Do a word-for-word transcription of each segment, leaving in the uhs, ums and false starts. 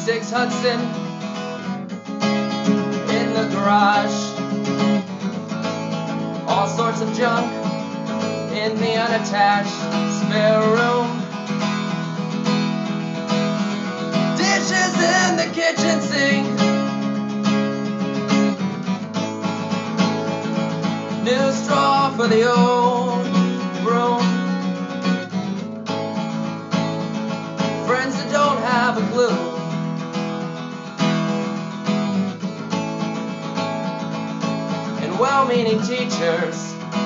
six Hudson in the garage. All sorts of junk in the unattached spare room. Dishes in the kitchen sink. New straw for the old broom. Friends that don't have a clue. And well-meaning teachers.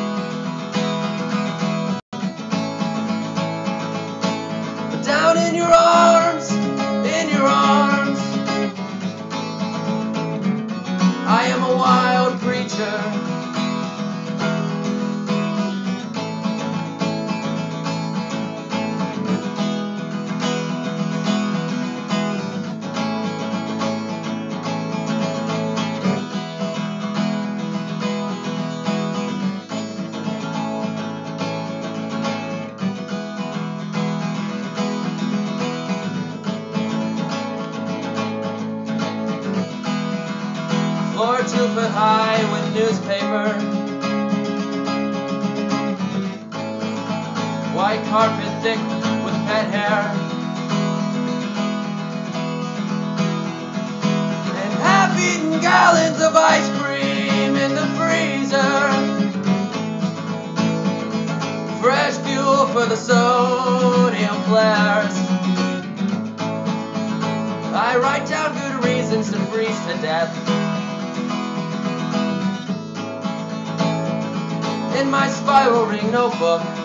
But down in your arms, in your arms, I am a wild creature. Floor two foot high with newspaper. White carpet thick with pet hair. And half-eaten gallons of ice cream in the freezer. Fresh fuel for the sodium flares. I write down good reasons to freeze to death. In my spiral ring notebook,